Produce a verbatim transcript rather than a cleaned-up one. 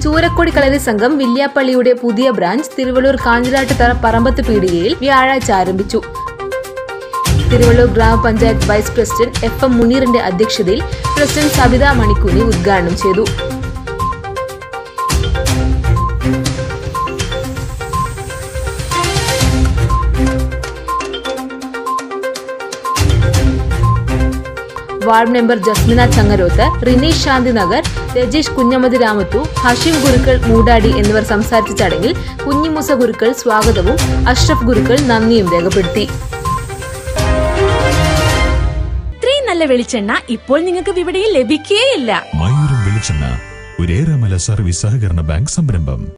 ചൂരക്കൊടി കളരി സംഘം വില്യാപ്പള്ളിയുടെ പുതിയ ബ്രാഞ്ച് തിരുവള്ളൂർ കാഞ്ഞിരാട്ട് തറപറമ്പത്ത് പീടികയിൽ വ്യാഴാഴ്ച ആരംഭിച്ചു. തിരുവള്ളൂർ ഗ്രാമപഞ്ചായത്ത് വൈസ് പ്രസിഡന്റ് എഫ് എം മുനീറിന്റെ അധ്യക്ഷതയിൽ പ്രസിഡന്റ് സബിത മണിക്കുനി ഉദ്ഘാടനം ചെയ്തു. വാർഡ് മെമ്പർ ജസ്മിന ചങ്ങരോത്ത്, റിനീഷ് ശാന്തി നഗർ, രജീഷ് കുഞ്ഞമ്മദ് രാമത്തു, ഹഷീം ഗുരുക്കൾ മൂടാടി എന്നിവർ സംസാരിച്ച ചടങ്ങിൽ കുഞ്ഞിമൂസ ഗുരുക്കൾ സ്വാഗതവും അഷ്റഫ് ഗുരുക്കൾ നന്ദിയും രേഖപ്പെടുത്തി. ഇത്രയും നല്ല വെളിച്ചെണ്ണ ഇപ്പോൾ നിങ്ങൾക്ക് വിപണിയിൽ ലഭിക്കുകയില്ല. മയൂരം വെളിച്ചെണ്ണ, ഒരു ഏറെമല സർവീസ് സഹകരണ ബാങ്ക് സംരംഭം.